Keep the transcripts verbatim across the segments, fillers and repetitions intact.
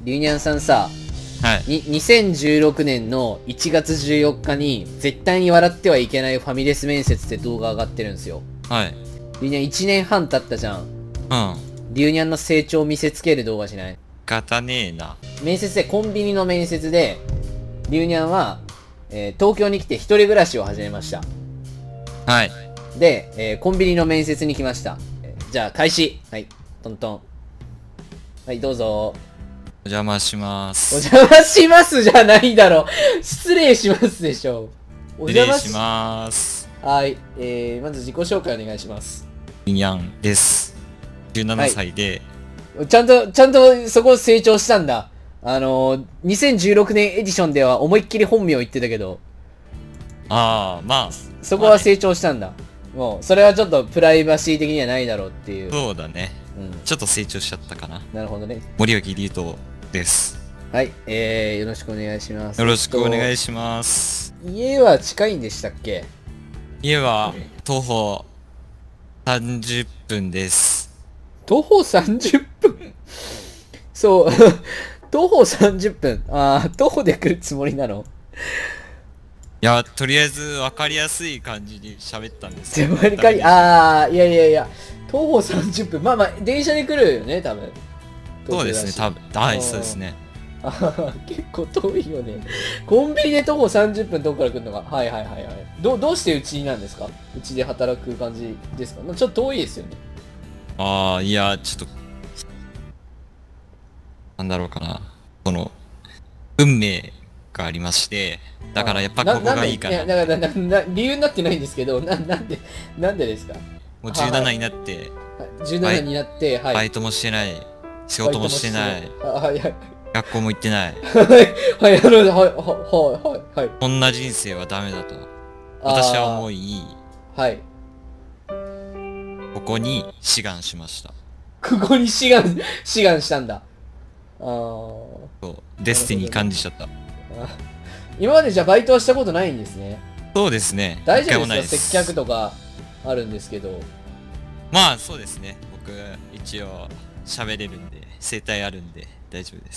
リュウニャンさんさ、 はい。 ににせんじゅうろくねんのいちがつじゅうよっかに絶対に笑ってはいけないファミレス面接って動画上がってるんですよ。 はい。 リュウニャンいちねんはん経ったじゃん。 うん。 リュウニャンの成長を見せつける動画しない？ 方ねえな。 面接で、コンビニの面接で、リュウニャンは、えー東京に来て一人暮らしを始めました。 はい。 で、えーコンビニの面接に来ました。えーじゃあ開始。はい、トントン。はい、どうぞ。 お邪魔しまおす。 邪魔しますじゃないだろ。失礼しますでしょ。お失礼邪魔しまーす。 はい、えー、まず自己紹介お願いします。 リニャンです。じゅうななさいで、 ちゃんと、ちゃんとそこ成長したんだ。あのー、にせんじゅうろくねんエディションでは思いっきり本名言ってたけど、 ああ、まあ、 そこは成長したんだ。もう、それはちょっとプライバシー的にはないだろうっていう。 そうだね。 うん。 ちょっと成長しちゃったかな。 なるほどね。 森脇龍斗です。 はい、えー、よろしくお願いします。 よろしくお願いしします。 ます。家は近いんでしたっけ？ 家は徒歩さんじゅっぷんです。 徒歩さんじゅっぷんそう、徒歩さんじゅっぷん。ああ、徒歩で来るつもりなの？ いや、とりあえず分かりやすい感じに喋ったんですつまりかり、ああ、いやいやいや、徒歩さんじゅっぷん。まあまあ、電車で来るよね、多分。 そうですね、多分。はい、そうですね。 あー結構遠いよね。コンビニで徒歩さんじゅっぷんどこから来るのか。はいはいはいはい。どどうしてうちなんですか？うちで働く感じですか？まあちょっと遠いですよね。 ああ、いや、ちょっと、なんだろうかな。この、運命がありまして、だからやっぱここがいいかな。 ななんでいやだからなな理由になってないんですけど、ななんで、なんでですか？ もうじゅうななになって、 はいじゅうななになって、はい。 バイトもしてない、仕事もしてない、 あはいはい。 学校も行ってない。 はい、はい、あの、はい、はい、はい、はい。 こんな人生はダメだと、私は思い、 はい。 ここに志願しました。 ここに志願、志願したんだ。あー。 そう、デスティニー感じちゃった。 あ今までじゃあバイトはしたことないんですね。 そうですね。 大丈夫一回もないですか？接客とかあるんですけど。 まあそうですね。僕、一応喋れるんで、声帯あるんで大丈夫です。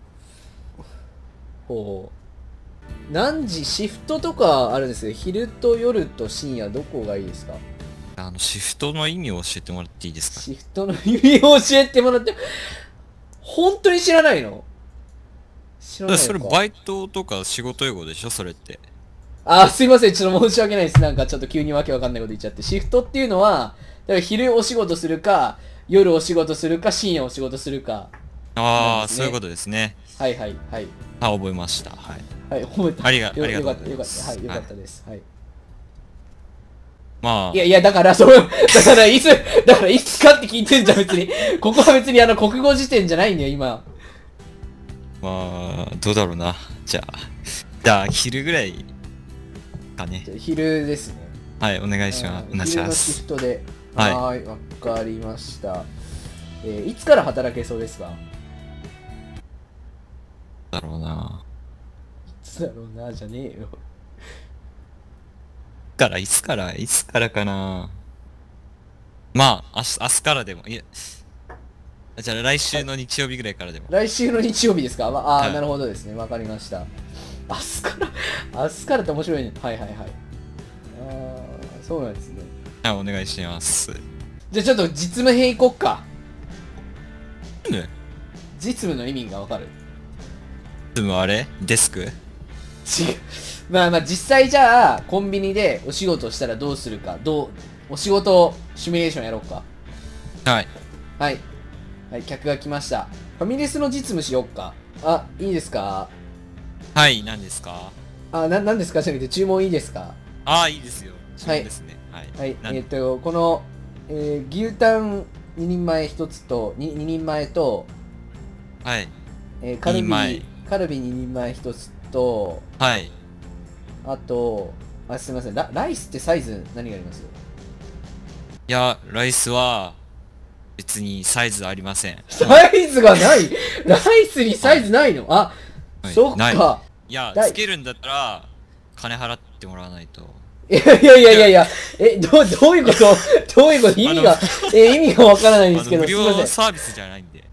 ほう。何時、シフトとかあるんですけど、昼と夜と深夜どこがいいですか？ あの、シフトの意味を教えてもらっていいですか？ シフトの意味を教えてもらって、本当に知らないの？知らないのか。 それバイトとか仕事用語でしょそれって。 あ、すいません。ちょっと申し訳ないです。なんかちょっと急にわけわかんないこと言っちゃって。シフトっていうのは、だから昼お仕事するか、夜お仕事するか、深夜お仕事するか。 ああ、 ね、 そういうことですね。 はいはいはい。 あ、覚えました。はい。 はい、覚えた。 ありが、 よありがとうございよかった。 ます。 はい、よかったです。はい。 まあ、 いやいや、だから、その、だからいつ、だからいつかって聞いてんじゃん、別に。ここは別にあの、国語辞典じゃないんだよ、今。 まあ、どうだろうな。じゃあ、じゃあ、昼ぐらいかね。 昼ですね。 はい、お願いします。お願いし昼のシます。 フトで。 はいはーい、わかりました。えーいつから働けそうですか？ だろうな。 いつだろうな、じゃねえよ。 いつから、いつから、いつからかな。まあ、明日、明日からでも、いや、じゃあ来週の日曜日ぐらいからでも。 来週の日曜日ですか？まあ、あー、 はいなるほどですね。わかりました。明日から、明日からって面白いね。はいはいはい。ああ、そうなんですね。 はい、お願いします。 じゃあちょっと実務編いこっか。 ね、 実務の意味がわかる？ でもあれデスク？ 違う。まあまあ実際じゃあ、コンビニでお仕事をしたらどうするか。どう、お仕事シミュレーションやろうか。 はい。 はい。はい、客が来ました。ファミレスの実務しよっか。あ、いいですか？ はい、何ですか？ あ、な、なんですかじゃなくて注文いいですか？ ああ、いいですよ。注文ですね。はい。 はい、えなんっ、と、この、えー牛タンににんまえひとつと、にににんまえと、 はい。 えーカルににんまえビ、カルビににんまえひとつと、 はい。 あと、あ、すみません、ラ、ライスってサイズ何があります？ いや、ライスは、別にサイズありません。 サイズがないライスにサイズないの？あ、 はいそっないか。 いや、 だいつけるんだったら、金払ってもらわないと。 いやいやいやいやいや、え、どう、どういうことどういうこと意味が、え、意味がわからないんですけど、 あの無すみません。 料サービスじゃないんで。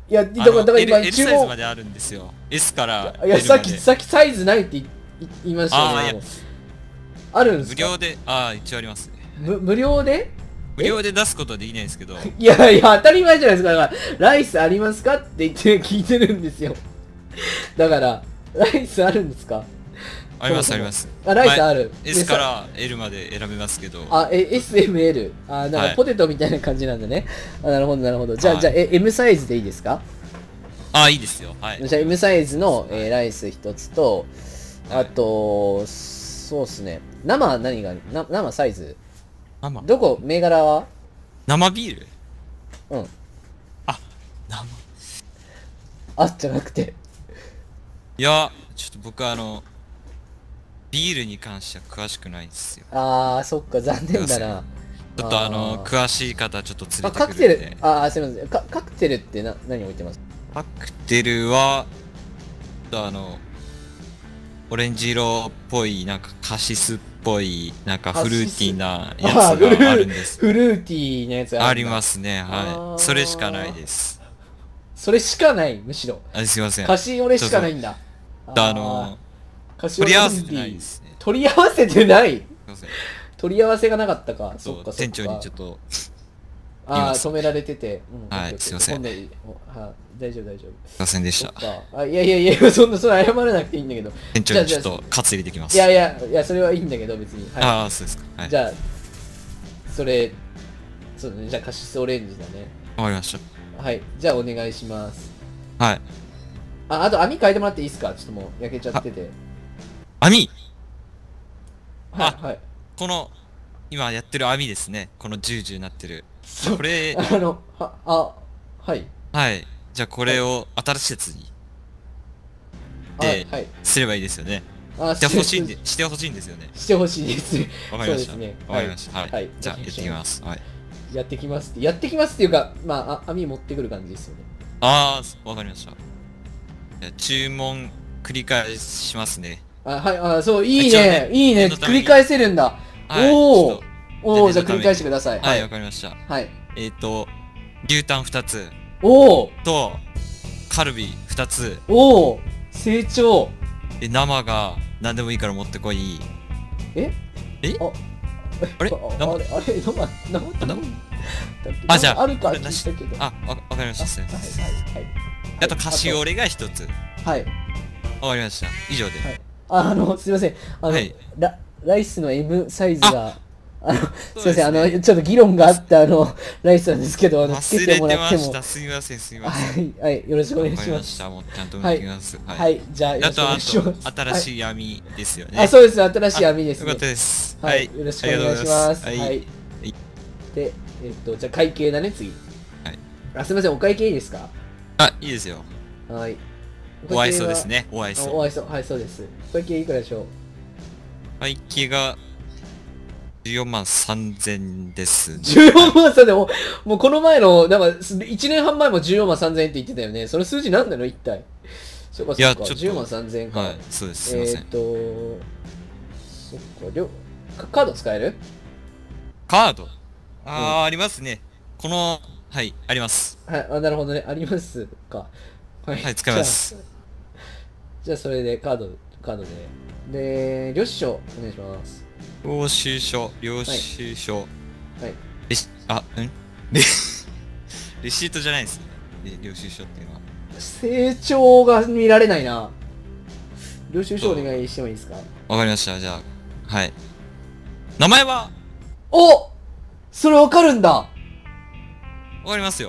いや、だから、だから L, 今 L 注サイズま文。 であるんですよ。S から L まで。 いや、さっき、さっきサイズないって言言いましたよね。 あーいやもうあるんですか？ 無料で、ああ、一応ありますね。 む無料で無料で出すことはできないんですけど、 いやいや、当たり前じゃないですか。だから、ライスありますかって言って聞いてるんですよ。だから、ライスあるんですか？ ありますあります。 あ、ライスある。 まあ S から L まで選べますけど、 あ、え、エスエムエル。あ、なんはいかポテトみたいな感じなんだね。あ、なるほど、なるほど。じゃあ、 はいじゃあ、え、M サイズでいいですか？ ああ、いいですよ。はい。 じゃあ、M サイズの、えーライス一つと、 はいあと、そうっすね。生は何が、な生サイズ。 生どこ、銘柄は？ 生ビールうん。 あ、生あ、じゃなくて。 いや、ちょっと僕あの、ビールに関しては詳しくないんですよ。 あー、そっか、残念だな。 ちょっとあの、 あー詳しい方ちょっと連あ、 れてカクテルくるんで。、 あー、すみません。カカクテルってな何置いてます？ カクテルは、ちょっとあの、オレンジ色っぽい、なんかカシスっぽい、なんかフルーティーなやつあーフルがあるんです。 フルーティーなやつ。 ありますすね、 あーはい。それしかないです。 それしかない、むしろ。 あ、すいません。 カシオレしかないんだ。 あの、 カシオレ取り合わせてオンリーないですね。 取り合わせてないすいません。 取り合わせがなかったか。そそう、 っかそっか。 店長にちょっと、 ああ、 言います止められてて。うんはいオッケーオッケーすいません今度おはい、大丈夫大丈夫。 すいませんでした。 そっか。あ、いやいやいや、そんな、そんな謝らなくていいんだけど。 店長にちじゃあょっとカツ入れてきます。 いやいや、いや、それはいいんだけど、別に。はい。 ああ、そうですか。はい。 じゃあ、それ、そうだね。じゃあ、カシスオレンジだね。 わかりましはい。じゃあ、お願いします。 た。はい。 あ、あと網変えてもらっていいですか？ちょっともう焼けちゃってて。 網はい、 あはい。 この、今やってる網ですね。このジュージューなってる。 そうこれ、 あの、は、あ、はい。 はい。じゃあこれを新しいやつにはい、 ではい。 すればいいですよね。 あ、 してほしいんしで、してほしいんですよね。 してほしいです。 わかりました。 そうですねわかりました。はい。 はいじゃあやってきます。はい。 やってきますって、やってきますっていうか、まあ、あ網持ってくる感じですよね。 ああ、わかりました。じゃあ注文繰り返しますね。 あ、はい、あ、そう、いい一応ねね、 いいね、 念のために繰り返せるんだ。 はい。 おおちょっとおお、じゃあ繰り念のために返してください。 はい、わかりました。 はい。 えっと、牛タンふたつおおと、カルビふたつ。 おお成長。 で、生が何でもいいから持ってこい。 ええああれあ生あれ、あれ、生、生、 生生あ、じゃあ、 あるかこれなし聞いたけど。 あ、わわかりました。すいまはい、 せん。 はい、はい。 あと、カシオレがひとつ。 はい。 わかりました。以上で。 はい。あ、あの、すいません。あの、 はいラライスの エム サイズが、あの、すいません、 そうですねあの、ちょっと議論があった、あの、ライスなんですけど、あの、つけ忘れててもらっても。 ました。すみません、すみません。 はい、はい、よろしくお願いわかします。 りました。もうちゃんと見てきます。 は、 はいい。 じゃあ、よろしくおあと、あ願いします。 と、新しい網ですよね。 あ、そうです、新しい網ですねよかった。です。 はい、よろしくお願いします。はい。 ありがとうございますはい。 で、えっと、じゃあ会計だね、次。 はい。 あ、すみません、お会計いいですか？ あ、いいですよ。 はい。 お愛想ですね。 ね。お愛あ想。 お愛想、はい、そうです。お会計いくらでしょう？ 会計がじゅうよんまんさんぜんです。 じゅうよんまんさんでも、もうこの前の、なんか、いちねんはん前もじゅうよんまんさんぜんえんって言ってたよね。その数字なんなの一体。そうか、そうか。 いやちょっとじゅうよんまんさんぜんえんか。 はい、そうです。すみませんえーっ。と、そっか、りょカカード使える？ カードあー、ありますね。この、はい、あります。 はい、あ、なるほどね。ありますか。ははい使いますじゃあ。じゃあ、それでカード、カードで。で、領収書、お願いします。 領収書、領収書。 はい。 レシ、あ、んレ、レシートじゃないですね。で領収書っていうのは。 成長が見られないな。領収書お願いしてもいいですか？ わかりました。じゃあ、はい。名前はお、それわかるんだ。 わかりますよ。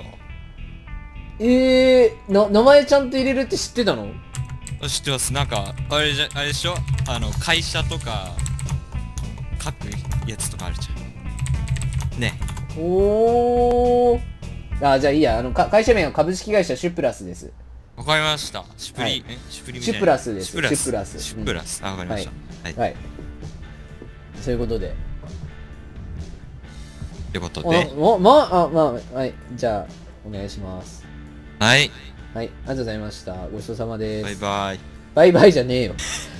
えー、な、名前ちゃんと入れるって知ってたの？ 知ってます。なんか、あれじゃ、あれでしょあの、会社とか、書くやつとかあるじゃん。ね。 おー。あ、じゃあいいや。あの、か会社名は株式会社シュプラスです。 わかりました。シュプリ、 はいえシュプリみシュプラスですシュプラス。 シュプラスシュプラス。あ、わかりました。はい。 はい。そういうことで。 ということあ、 で、 ま、まあ、あ、まあ、はい。じゃあ、お願いします。 はい。 はい。ありがとうございました。ごちそうさまです。 バイバイ。 バイバイじゃねえよ。